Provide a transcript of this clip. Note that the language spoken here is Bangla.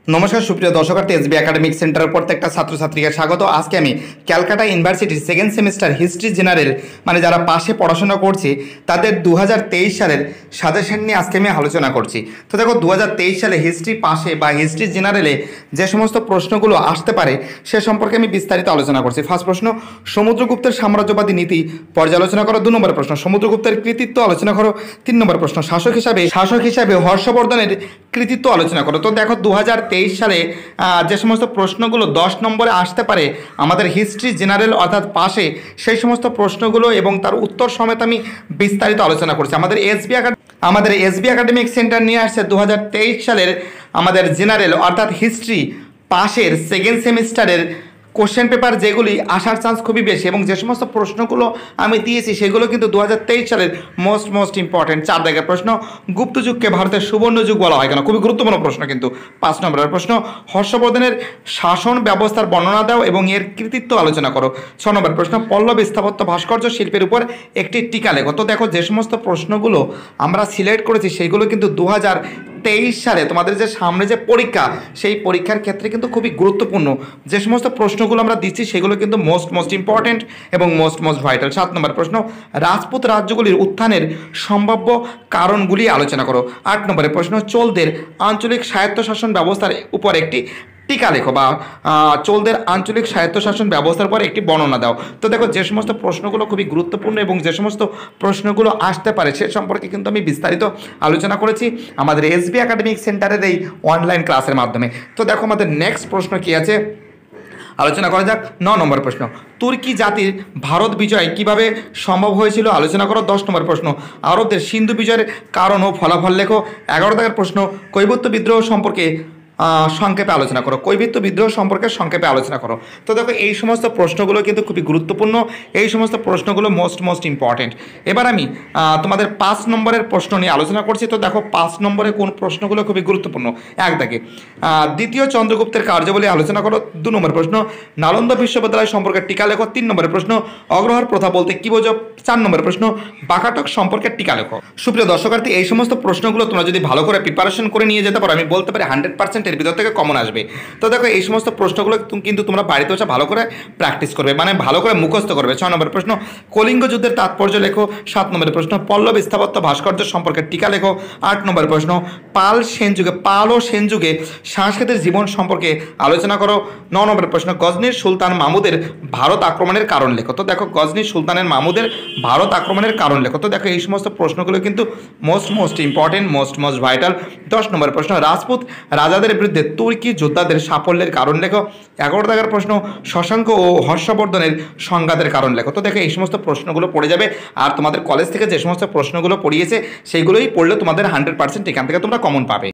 নমস্কার সুপ্রিয় দর্শকার্থী এসবি একাডেমিক সেন্টারের প্রত্যেকটা ছাত্রছাত্রীকে স্বাগত। আজকে আমি ক্যালকাটা ইউনিভার্সিটির সেকেন্ড সেমিস্টার হিস্ট্রি জেনারেল মানে যারা পাশে পড়াশোনা করছে তাদের 2023 সালের সাজেশন নিয়ে আজকে আমি আলোচনা করছি। তো দেখো 2023 সালে হিস্ট্রি পাশে বা হিস্ট্রি জেনারেলে যে সমস্ত প্রশ্নগুলো আসতে পারে সে সম্পর্কে আমি বিস্তারিত আলোচনা করছি। ফার্স্ট প্রশ্ন, সমুদ্রগুপ্তের সাম্রাজ্যবাদী নীতি পর্যালোচনা করো। 2 নম্বর প্রশ্ন, সমুদ্রগুপ্তের কৃতিত্ব আলোচনা করো। 3 নম্বর প্রশ্ন, শাসক হিসাবে হর্ষবর্ধনের কৃতিত্ব আলোচনা করো। তো দেখো 2023 সালে যে সমস্ত প্রশ্নগুলো 10 নম্বরে আসতে পারে আমাদের হিস্ট্রি জেনারেল অর্থাৎ পাশে, সেই সমস্ত প্রশ্নগুলো এবং তার উত্তর সমেত আমি বিস্তারিত আলোচনা করছি। আমাদের এসবি একাডেমিক সেন্টার নিয়ে আসছে 2023 সালের আমাদের জেনারেল অর্থাৎ হিস্ট্রি পাশের সেকেন্ড সেমিস্টারের কোশ্চেন পেপার যেগুলি আসার চান্স খুবই বেশি এবং যে সমস্ত প্রশ্নগুলো আমি দিয়েছি সেগুলো কিন্তু 2023 সালের মোস্ট ইম্পর্টেন্ট। 4 দাগের প্রশ্ন, গুপ্ত যুগকে ভারতের সুবর্ণ যুগ বলা হয় কেন? খুবই গুরুত্বপূর্ণ প্রশ্ন কিন্তু। 5 নম্বরের প্রশ্ন, হর্ষবর্ধনের শাসন ব্যবস্থার বর্ণনা দাও এবং এর কৃতিত্ব আলোচনা করো। 6 নম্বর প্রশ্ন, পল্লব স্থাপত্য ভাস্কর্য শিল্পের উপর একটি টিকা লেখো। তো দেখো যে সমস্ত প্রশ্নগুলো আমরা সিলেক্ট করেছি সেগুলো কিন্তু 2023 সালে তোমাদের যে সামনে যে পরীক্ষা সেই পরীক্ষার ক্ষেত্রে কিন্তু খুবই গুরুত্বপূর্ণ। যে সমস্ত প্রশ্নগুলো আমরা দিচ্ছি সেগুলো কিন্তু মোস্ট ইম্পর্টেন্ট এবং মোস্ট ভাইটাল। 7 নম্বর প্রশ্ন, রাজপুত রাজ্যগুলির উত্থানের সম্ভাব্য কারণগুলি আলোচনা করো। 8 নম্বরের প্রশ্ন, চোলদের আঞ্চলিক স্বায়ত্তশাসন ব্যবস্থার উপর একটি টিকা লেখো বা চোলদের আঞ্চলিক স্বায়ত্তশাসন ব্যবস্থার পর একটি বর্ণনা দাও। তো দেখো যে সমস্ত প্রশ্নগুলো খুবই গুরুত্বপূর্ণ এবং যে সমস্ত প্রশ্নগুলো আসতে পারে সে সম্পর্কে কিন্তু আমি বিস্তারিত আলোচনা করেছি আমাদের এসবি একাডেমিক সেন্টারের এই অনলাইন ক্লাসের মাধ্যমে। তো দেখো আমাদের নেক্সট প্রশ্ন কি আছে আলোচনা করা যাক। 9 নম্বর প্রশ্ন, তুর্কি জাতির ভারত বিজয় কিভাবে সম্ভব হয়েছিল আলোচনা করো। 10 নম্বর প্রশ্ন, আরবদের সিন্ধু বিজয়ের কারণ ও ফলাফল লেখো। 11 দাগের প্রশ্ন, কৈবর্ত বিদ্রোহ সম্পর্কে সংক্ষেপে আলোচনা করো। কৈবর্ত বিদ্রোহ সম্পর্কে সংক্ষেপে আলোচনা করো। তো দেখো এই সমস্ত প্রশ্নগুলো কিন্তু খুবই গুরুত্বপূর্ণ, এই সমস্ত প্রশ্নগুলো মোস্ট ইম্পর্টেন্ট। এবার আমি তোমাদের 5 নম্বরের প্রশ্ন নিয়ে আলোচনা করছি। তো দেখো 5 নম্বরে কোন প্রশ্নগুলো খুবই গুরুত্বপূর্ণ। 1 দাগে দ্বিতীয় চন্দ্রগুপ্তের কার্যাবলী আলোচনা করো। 2 নম্বর প্রশ্ন, নালন্দা বিশ্ববিদ্যালয় সম্পর্কে টিকা লেখো। 3 নম্বরের প্রশ্ন, অগ্রহার প্রথা বলতে কি বোঝো। 4 নম্বরের প্রশ্ন, বাকাটক সম্পর্কে টিকা লেখো। সুপ্রিয় দর্শকার্থী, এই সমস্ত প্রশ্নগুলো তোমরা যদি ভালো করে প্রিপারেশন করে নিয়ে যেতে পারো আমি বলতে পারি 100% এর ভিতর থেকে কমন আসবে। তো দেখো এই সমস্ত প্রশ্নগুলো কিন্তু তোমরা বাড়িতে বসে ভালো করে প্র্যাকটিস করবে, মানে ভালো করে মুখস্থ করবে। 6 নম্বর প্রশ্ন, কলিঙ্গ যুদ্ধের তাৎপর্য লেখো। 7 নম্বরের প্রশ্ন, পল্লব স্থাপত্য ভাস্কর্য সম্পর্কে টিকা লেখো। 8 নম্বর প্রশ্ন, পাল ও সেন যুগে সাংস্কৃতিক জীবন সম্পর্কে আলোচনা করো। 9 নম্বর প্রশ্ন, গজনির সুলতান মাহমুদের ভারত আক্রমণের কারণ লেখো। তো দেখো গজনির সুলতানের মাহমুদের ভারত আক্রমণের কারণ লেখো। তো দেখো এই সমস্ত প্রশ্নগুলো কিন্তু মোস্ট ইম্পর্টেন্ট, মোস্ট ভাইটাল। 10 নম্বর প্রশ্ন, রাজপুত রাজাদের বিরুদ্ধে তুর্কি যোদ্ধাদের সাফল্যের কারণ লেখো। 11 দাগের প্রশ্ন, শশাঙ্ক ও হর্ষবর্ধনের সংঘাতের কারণ লেখো। তো দেখো এই সমস্ত প্রশ্নগুলো পড়ে যাবে আর তোমাদের কলেজ থেকে যে সমস্ত প্রশ্নগুলো পড়িয়েছে সেইগুলোই পড়লে তোমাদের 100% এখান থেকে তোমরা কমন পাবে।